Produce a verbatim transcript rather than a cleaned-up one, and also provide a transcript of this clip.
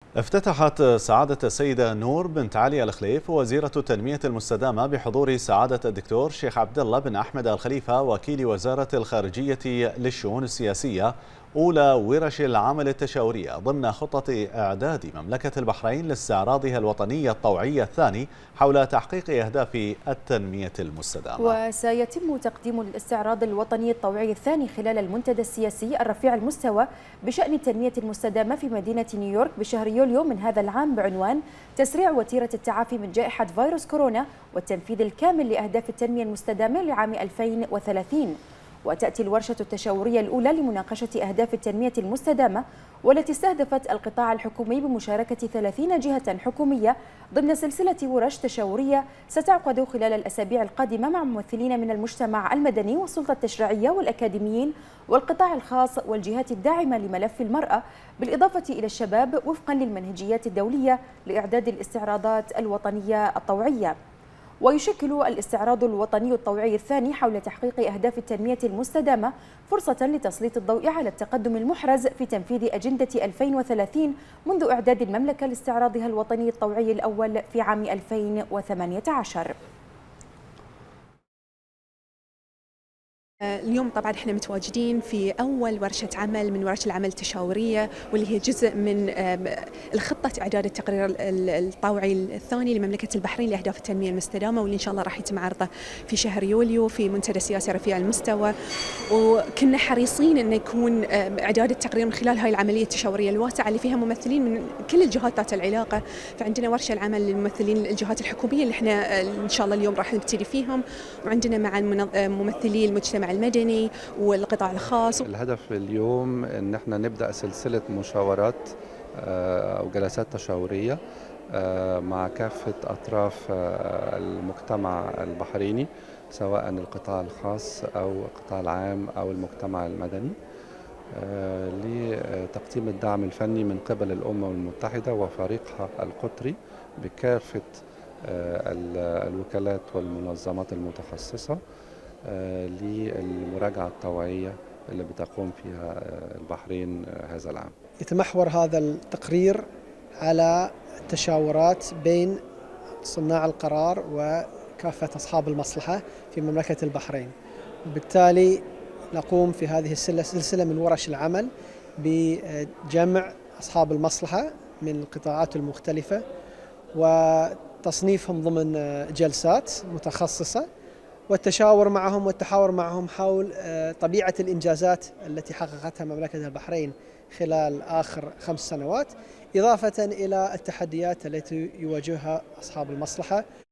افتتحت سعادة السيدة نور بنت علي الخليف وزيرة التنمية المستدامة بحضور سعادة الدكتور شيخ عبد الله بن أحمد الخليفة وكيل وزارة الخارجية للشؤون السياسية أولى ورش العمل التشاورية ضمن خطة إعداد مملكة البحرين لاستعراضها الوطني الطوعي الثاني حول تحقيق أهداف التنمية المستدامة. وسيتم تقديم الاستعراض الوطني الطوعي الثاني خلال المنتدى السياسي الرفيع المستوى بشأن التنمية المستدامة في مدينة نيويورك بشهر يوليو من هذا العام بعنوان تسريع وتيرة التعافي من جائحة فيروس كورونا والتنفيذ الكامل لأهداف التنمية المستدامة لعام ألفين وثلاثين. وتأتي الورشة التشاورية الأولى لمناقشة أهداف التنمية المستدامة والتي استهدفت القطاع الحكومي بمشاركة ثلاثين جهة حكومية ضمن سلسلة ورش تشاورية ستعقد خلال الأسابيع القادمة مع ممثلين من المجتمع المدني والسلطة التشريعية والأكاديميين والقطاع الخاص والجهات الداعمة لملف المرأة بالإضافة إلى الشباب وفقا للمنهجيات الدولية لإعداد الاستعراضات الوطنية الطوعية. ويشكل الاستعراض الوطني الطوعي الثاني حول تحقيق أهداف التنمية المستدامة فرصة لتسليط الضوء على التقدم المحرز في تنفيذ أجندة ألفين وثلاثين منذ إعداد المملكة لاستعراضها الوطني الطوعي الأول في عام ألفين وثمانية عشر. اليوم طبعا احنا متواجدين في اول ورشه عمل من ورش العمل التشاوريه واللي هي جزء من الخطه اعداد التقرير الطوعي الثاني لمملكه البحرين لاهداف التنميه المستدامه واللي ان شاء الله راح يتم عرضه في شهر يوليو في منتدى سياسي رفيع المستوى. وكنا حريصين انه يكون اعداد التقرير من خلال هاي العمليه التشاوريه الواسعه اللي فيها ممثلين من كل الجهات ذات العلاقه، فعندنا ورشه العمل للممثلين الجهات الحكوميه اللي احنا ان شاء الله اليوم راح نبتدي فيهم، وعندنا مع ممثلي المجتمع المدني والقطاع الخاص. الهدف اليوم ان احنا نبدا سلسله مشاورات او جلسات تشاوريه مع كافه اطراف المجتمع البحريني سواء القطاع الخاص او القطاع العام او المجتمع المدني لتقديم الدعم الفني من قبل الامم المتحده وفريقها القطري بكافه الوكالات والمنظمات المتخصصه للمراجعة الطوعية اللي بتقوم فيها البحرين هذا العام. يتمحور هذا التقرير على التشاورات بين صناع القرار وكافة أصحاب المصلحة في مملكة البحرين، وبالتالي نقوم في هذه السلسلة من ورش العمل بجمع أصحاب المصلحة من القطاعات المختلفة وتصنيفهم ضمن جلسات متخصصة والتشاور معهم والتحاور معهم حول طبيعة الإنجازات التي حققتها مملكة البحرين خلال آخر خمس سنوات، إضافة إلى التحديات التي يواجهها أصحاب المصلحة.